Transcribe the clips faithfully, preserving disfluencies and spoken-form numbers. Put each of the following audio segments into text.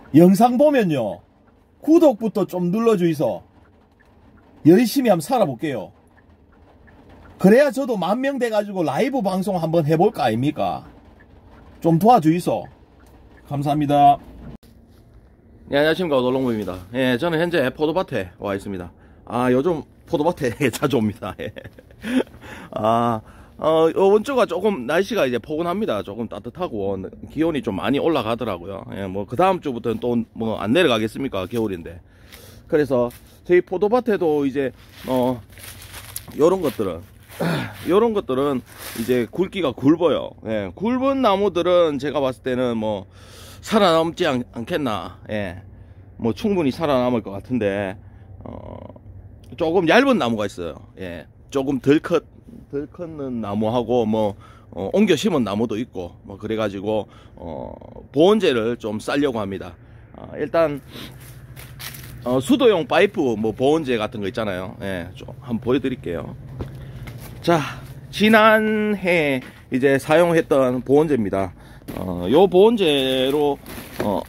영상 보면요, 구독부터 좀 눌러주이소. 열심히 한번 살아볼게요. 그래야 저도 만 명 돼가지고 라이브 방송 한번 해볼까 아닙니까? 좀 도와주이소. 감사합니다. 네, 안녕하십니까, 노롱부입니다. 예, 저는 현재 포도밭에 와 있습니다. 아, 요즘 포도밭에 자주 옵니다. 예. 아, 어, 이번 주가 조금 날씨가 이제 포근합니다. 조금 따뜻하고 기온이 좀 많이 올라가더라고요. 예, 뭐 그 다음 주부터는 또 뭐 안 내려가겠습니까? 겨울인데. 그래서 저희 포도밭에도 이제 어 요런 것들은 요런 것들은 이제 굵기가 굵어요. 예, 굵은 나무들은 제가 봤을 때는 뭐 살아남지 않, 않겠나. 예, 뭐 충분히 살아남을 것 같은데 어 조금 얇은 나무가 있어요. 예, 조금 덜 컸, 덜 컸는 나무하고 뭐 어, 옮겨 심은 나무도 있고 뭐 그래가지고 어, 보온재를 좀 쌀려고 합니다. 어, 일단 어, 수도용 파이프 뭐 보온재 같은 거 있잖아요. 예, 좀 한번 보여드릴게요. 자, 지난해 이제 사용했던 보온재입니다. 어, 요 보온재로 어,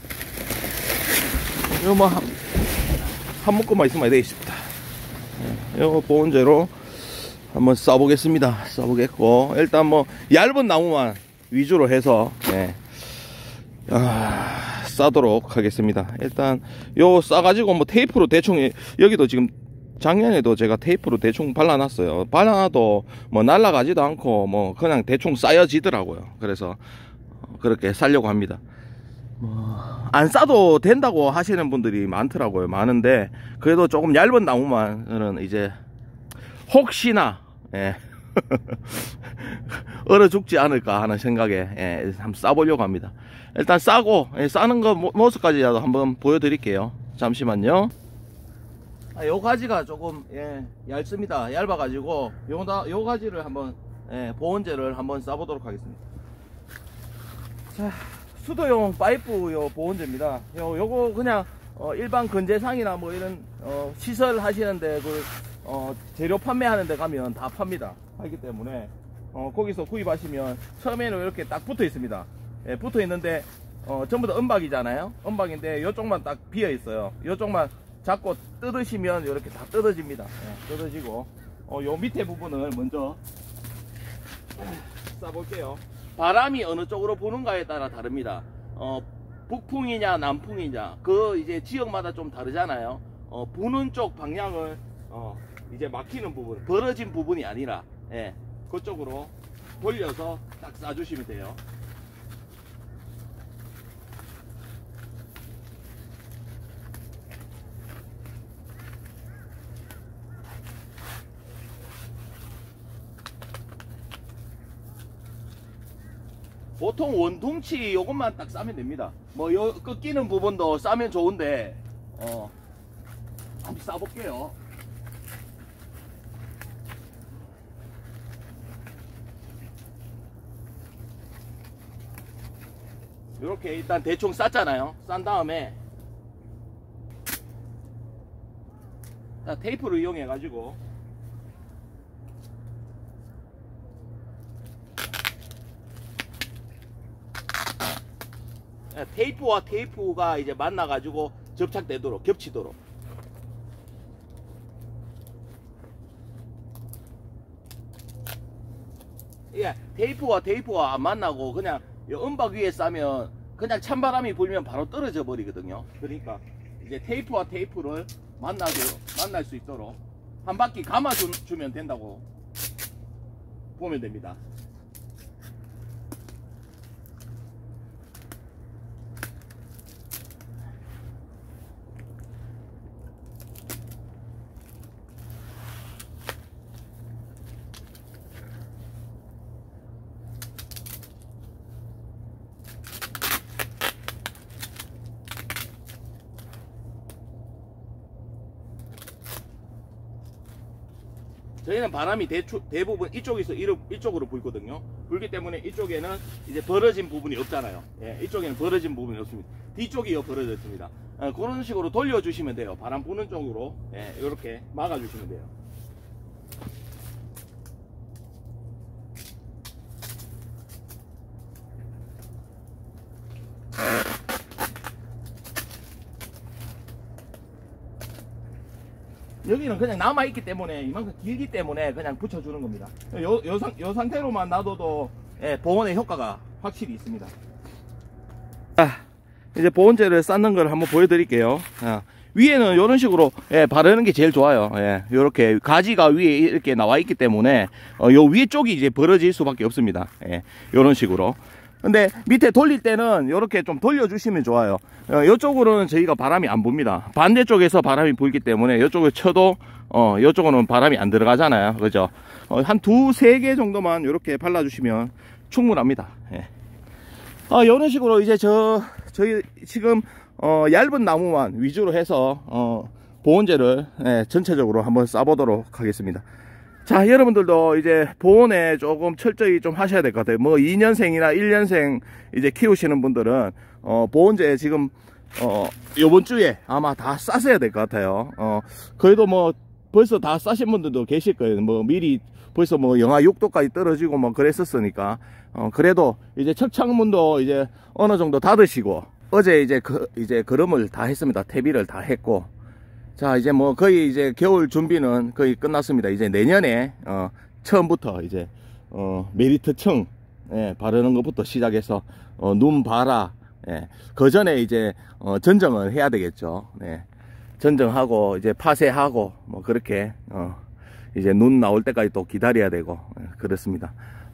요 뭐 한, 한 묶음만 있으면 되겠습니다. 요 보온재로 한번 써보겠습니다. 써보겠고, 일단 뭐 얇은 나무만 위주로 해서 예, 아, 싸도록 하겠습니다. 일단 요 싸가지고 뭐 테이프로 대충, 여기도 지금 작년에도 제가 테이프로 대충 발라놨어요. 발라놔도 뭐 날아가지도 않고 뭐 그냥 대충 쌓여지더라고요. 그래서 그렇게 싸려고 합니다. 뭐 안 싸도 된다고 하시는 분들이 많더라고요. 많은데 그래도 조금 얇은 나무만은 이제 혹시나 예. 얼어 죽지 않을까 하는 생각에 예, 한번 싸보려고 합니다. 일단 싸고 예, 싸는 거 모습까지라도 한번 보여드릴게요. 잠시만요. 아, 요 가지가 조금 예, 얇습니다. 얇아가지고 요, 요 가지를 한번 예, 보온재를 한번 싸보도록 하겠습니다. 자, 수도용 파이프 요 보온재입니다. 요, 요거 그냥 어, 일반 건재상이나 뭐 이런 어, 시설 하시는데 그 어, 재료 판매하는 데 가면 다 팝니다. 하기 때문에 어, 거기서 구입하시면 처음에는 이렇게 딱 붙어 있습니다. 예, 붙어 있는데 어, 전부 다 은박이잖아요. 은박인데 요쪽만 딱 비어 있어요. 요쪽만 잡고 뜯으시면 이렇게 다 뜯어집니다. 예, 뜯어지고 어, 요 밑에 부분을 먼저 싸볼게요. 바람이 어느 쪽으로 부는가에 따라 다릅니다. 어, 북풍이냐 남풍이냐 그 이제 지역마다 좀 다르잖아요. 어, 부는 쪽 방향을 어, 이제 막히는 부분, 벌어진 부분이 아니라 예, 그쪽으로 돌려서 딱 쏴주시면 돼요. 보통 원통치 요것만 딱 싸면 됩니다. 뭐 요 꺾이는 부분도 싸면 좋은데 어, 한번 싸볼게요. 이렇게 일단 대충 쌌잖아요. 싼 다음에 자, 테이프를 이용해 가지고 테이프와 테이프가 이제 만나 가지고 접착되도록, 겹치도록. 예, 테이프와 테이프가 안 만나고 그냥 은박 위에 싸면 그냥 찬바람이 불면 바로 떨어져 버리거든요. 그러니까 이제 테이프와 테이프를 만나도 만날 수 있도록 한 바퀴 감아 주, 주면 된다고 보면 됩니다. 저희는 바람이 대추, 대부분 이쪽에서 이쪽으로 불거든요. 불기 때문에 이쪽에는 이제 벌어진 부분이 없잖아요. 예, 이쪽에는 벌어진 부분이 없습니다. 뒤쪽이요 벌어졌습니다. 어, 그런 식으로 돌려주시면 돼요. 바람 부는 쪽으로 예, 이렇게 막아주시면 돼요. 여기는 그냥 남아있기 때문에 이만큼 길기 때문에 그냥 붙여주는 겁니다. 요, 요, 상, 요 상태로만 놔둬도 예, 보온의 효과가 확실히 있습니다. 자, 이제 보온재를 쌓는 걸 한번 보여드릴게요. 아, 위에는 이런 식으로 예, 바르는 게 제일 좋아요. 예, 이렇게 가지가 위에 이렇게 나와 있기 때문에 어, 요 위에 쪽이 이제 벌어질 수밖에 없습니다. 예, 이런 식으로. 근데 밑에 돌릴 때는 이렇게 좀 돌려주시면 좋아요. 어, 이쪽으로는 저희가 바람이 안 붑니다. 반대쪽에서 바람이 불기 때문에 이쪽을 쳐도 어, 이쪽으로는 바람이 안 들어가잖아요. 그죠? 어, 한 두 세 개 정도만 이렇게 발라주시면 충분합니다. 예. 어, 이런 식으로 이제 저 저희 지금 어, 얇은 나무만 위주로 해서 어, 보온재를 예, 전체적으로 한번 싸보도록 하겠습니다. 자, 여러분들도 이제 보온에 조금 철저히 좀 하셔야 될 것 같아요. 뭐 이 년생이나 일 년생 이제 키우시는 분들은 어, 보온재 지금 어, 요번 주에 아마 다 쌌어야 될 것 같아요. 어, 그래도 뭐 벌써 다 싸신 분들도 계실 거예요. 뭐 미리 벌써 뭐 영하 육 도까지 떨어지고 뭐 그랬었으니까 어, 그래도 이제 철창문도 이제 어느 정도 닫으시고 어제 이제 그 이제 거름을 다 했습니다. 퇴비를 다 했고. 자, 이제 뭐 거의 이제 겨울 준비는 거의 끝났습니다. 이제 내년에 어 처음부터 이제 어 메리트층 예, 바르는 것부터 시작해서 어 눈 봐라. 예. 그 전에 이제 어 전정을 해야 되겠죠. 네. 전정하고 이제 파쇄하고 뭐 그렇게 어 이제 눈 나올 때까지 또 기다려야 되고 예, 그렇습니다.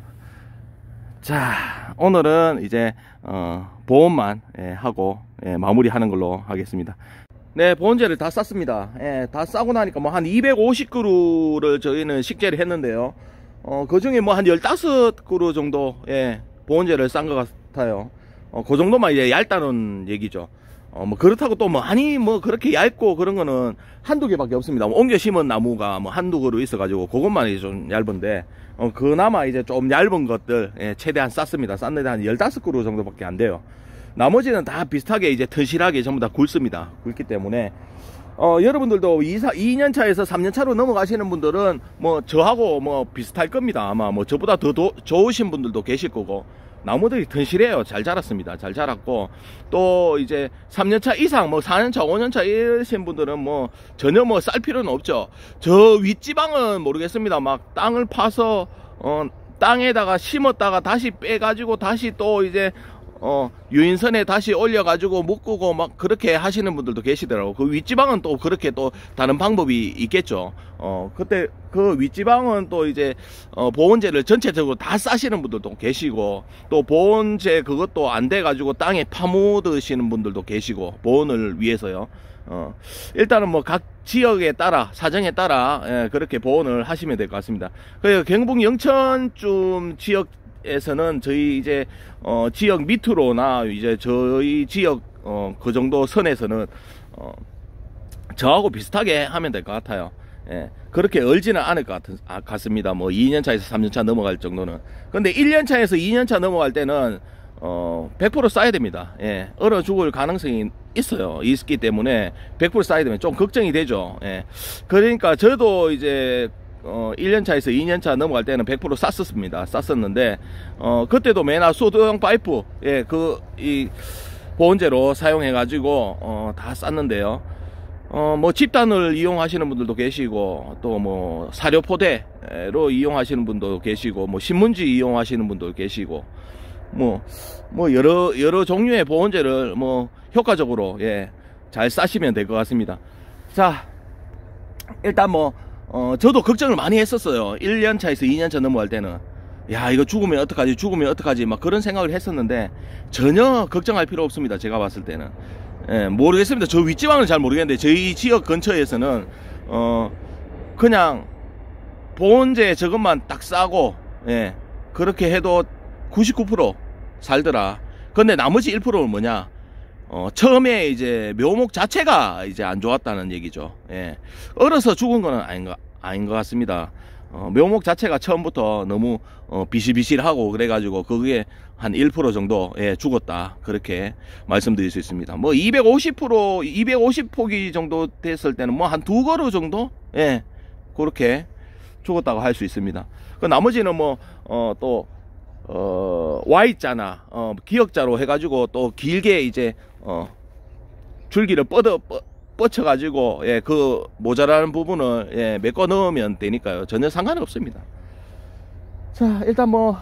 자, 오늘은 이제 어 보온만 예, 하고 예, 마무리하는 걸로 하겠습니다. 네, 보온재를 다 쌌습니다. 예, 다 싸고 나니까 뭐 한 이백오십 그루를 저희는 식재를 했는데요. 어, 그 중에 뭐 한 십오 그루 정도, 예, 보온재를 싼 것 같아요. 어, 그 정도만 이제 얇다는 얘기죠. 어, 뭐 그렇다고 또 뭐, 아니, 뭐 그렇게 얇고 그런 거는 한두 개밖에 없습니다. 뭐 옮겨 심은 나무가 뭐 한두 그루 있어가지고, 그것만 이제 좀 얇은데, 어, 그나마 이제 좀 얇은 것들, 예, 최대한 쌌습니다. 쌌는데 한 십오 그루 정도밖에 안 돼요. 나머지는 다 비슷하게 이제 튼실하게 전부 다 굵습니다. 굵기 때문에 어 여러분들도 이 년 차에서 삼 년 차로 넘어가시는 분들은 뭐 저하고 뭐 비슷할 겁니다. 아마 뭐 저보다 더 도, 좋으신 분들도 계실 거고 나무들이 튼실해요. 잘 자랐습니다. 잘 자랐고 또 이제 삼 년 차 이상 뭐 사 년 차 오 년 차 이러신 분들은 뭐 전혀 뭐 쌀 필요는 없죠. 저 윗지방은 모르겠습니다. 막 땅을 파서 어 땅에다가 심었다가 다시 빼가지고 다시 또 이제 어, 유인선에 다시 올려가지고 묶고 막 그렇게 하시는 분들도 계시더라고. 그 윗지방은 또 그렇게 또 다른 방법이 있겠죠. 어, 그때 그 윗지방은 또 이제, 어, 보온재를 전체적으로 다 싸시는 분들도 계시고, 또 보온재 그것도 안 돼가지고 땅에 파묻으시는 분들도 계시고, 보온을 위해서요. 어, 일단은 뭐 각 지역에 따라, 사정에 따라, 예, 그렇게 보온을 하시면 될 것 같습니다. 그 경북 영천쯤 지역 에서는 저희 이제 어 지역 밑으로나 이제 저희 지역 어 그 정도 선에서는 어 저하고 비슷하게 하면 될 것 같아요. 예, 그렇게 얼지는 않을 것 같, 아, 같습니다. 뭐 이 년 차에서 삼 년 차 넘어갈 정도는. 근데 일 년 차에서 이 년 차 넘어갈 때는 어 백 퍼센트 싸야 됩니다. 예, 얼어 죽을 가능성이 있어요. 있기 때문에 백 퍼센트 싸야 되면 좀 걱정이 되죠. 예, 그러니까 저도 이제 어, 일 년 차에서 이 년 차 넘어갈 때는 백 퍼센트 쌌었습니다. 쌌었는데, 어, 그때도 매나 소도형 파이프, 예, 그, 이, 보온재로 사용해가지고, 어, 다 쌌는데요. 어, 뭐, 집단을 이용하시는 분들도 계시고, 또 뭐, 사료포대로 이용하시는 분도 계시고, 뭐, 신문지 이용하시는 분도 계시고, 뭐, 뭐, 여러, 여러 종류의 보온재를 뭐, 효과적으로, 예, 잘 싸시면 될 것 같습니다. 자, 일단 뭐, 어, 저도 걱정을 많이 했었어요. 일 년 차에서 이 년 차 넘어갈 때는. 야, 이거 죽으면 어떡하지, 죽으면 어떡하지, 막 그런 생각을 했었는데, 전혀 걱정할 필요 없습니다. 제가 봤을 때는. 예, 모르겠습니다. 저 윗지방은 잘 모르겠는데, 저희 지역 근처에서는, 어, 그냥, 보온재 저것만 딱 싸고, 예, 그렇게 해도 구십구 퍼센트 살더라. 근데 나머지 일 퍼센트는 뭐냐? 어, 처음에 이제 묘목 자체가 이제 안 좋았다는 얘기죠. 예. 얼어서 죽은 거는 아닌 것, 아닌 것 같습니다. 어, 묘목 자체가 처음부터 너무 어, 비실비실하고 그래가지고 그게 한 일 퍼센트 정도 예, 죽었다. 그렇게 말씀드릴 수 있습니다. 뭐 이백오십 퍼센트, 이백오십 포기 정도 됐을 때는 뭐 한 두 그루 정도? 예. 그렇게 죽었다고 할 수 있습니다. 그 나머지는 뭐, 어, 또, 어, Y자나, 어, 기역자로 해가지고 또 길게 이제, 어, 줄기를 뻗어, 뻗, 뻗쳐 가지고 예, 그 모자라는 부분을 예, 메꿔 넣으면 되니까요. 전혀 상관이 없습니다. 자, 일단 뭐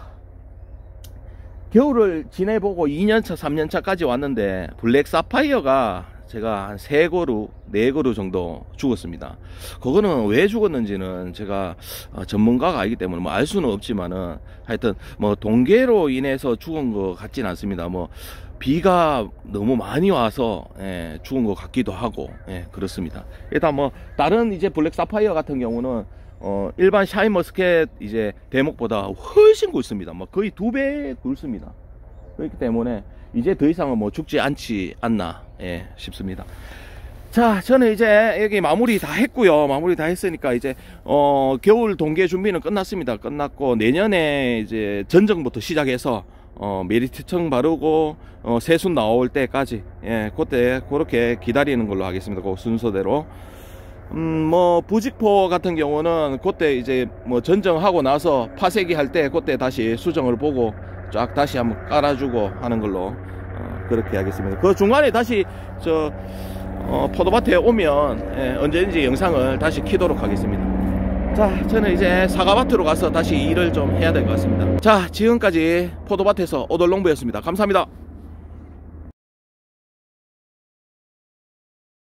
겨울을 지내보고 이 년차 삼 년차까지 왔는데 블랙 사파이어가 제가 한 세 그루 네 그루 정도 죽었습니다. 그거는 왜 죽었는지는 제가 전문가가 아니기 때문에 뭐 알 수는 없지만은 하여튼 뭐 동계로 인해서 죽은 것 같진 않습니다. 뭐 비가 너무 많이 와서 예, 죽은 것 같기도 하고 예, 그렇습니다. 일단 뭐 다른 이제 블랙 사파이어 같은 경우는 어 일반 샤인머스켓 이제 대목보다 훨씬 굵습니다. 뭐 거의 두 배 굵습니다. 그렇기 때문에 이제 더 이상은 뭐 죽지 않지 않나 예, 싶습니다. 자, 저는 이제 여기 마무리 다 했고요. 마무리 다 했으니까 이제 어 겨울 동계 준비는 끝났습니다. 끝났고 내년에 이제 전정부터 시작해서 어 메리트청 바르고 어 새순 나올 때까지 예, 그때 그렇게 기다리는 걸로 하겠습니다. 그 순서대로. 음, 뭐, 부직포 같은 경우는 그때 이제 뭐 전정하고 나서 파쇄기 할 때 그때 다시 수정을 보고 쫙 다시 한번 깔아주고 하는 걸로 어, 그렇게 하겠습니다. 그 중간에 다시 저 어, 포도밭에 오면 예, 언제든지 영상을 다시 키도록 하겠습니다. 자, 저는 이제 사과밭으로 가서 다시 일을 좀 해야 될 것 같습니다. 자, 지금까지 포도밭에서 오돌농부였습니다. 감사합니다.